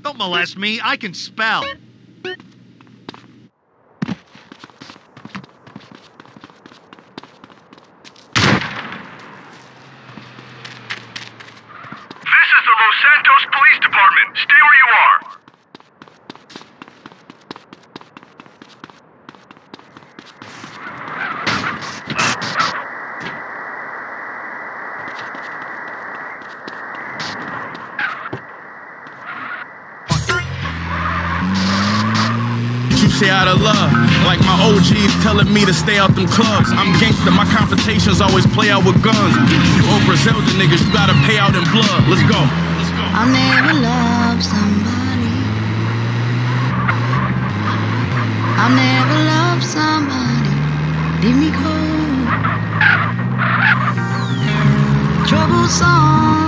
Don't molest me, I can spell. This is the Los Santos Police Department. Stay where you are. You say out of love, like my OGs telling me to stay out them clubs. I'm gangster, my confrontations always play out with guns. You old Griselda niggas, you gotta pay out in blood. Let's go. I'll never love somebody. I'll never love somebody. Leave me cold. Trouble song.